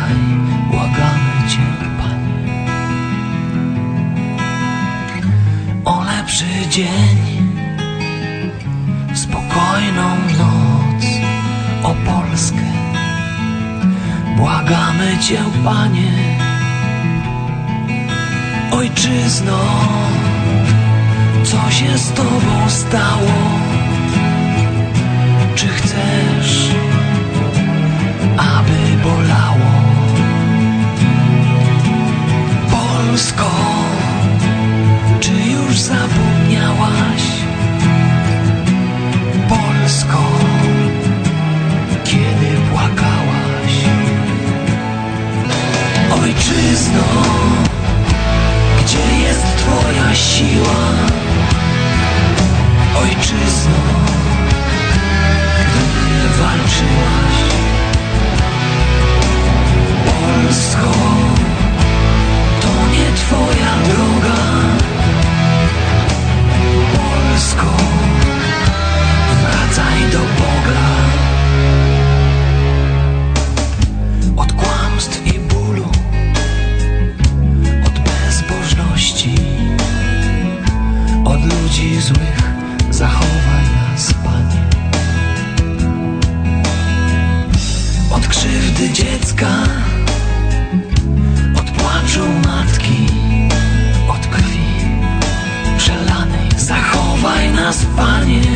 daj, błagamy Cię, Panie, o lepszy dzień, spokojną noc, o Polskę. Błagamy Cię, Panie, Ojczyzno, co się z Tobą stało? Czy chcesz, aby bolało? Polsko, czy już zapomniałaś? Polsko, kiedy płakałaś? Ojczyzno, gdzie jest Twoja siła? Ojczyzno, gdy walczyłaś? Polsko, to nie Twoja droga. Polsko, wracaj do Boga. Od kłamstw i bólu, od bezbożności, od ludzi złych zachowaj nas, Panie. Od krzywdy dziecka, od płaczu matki, od krwi przelanej zachowaj nas, Panie.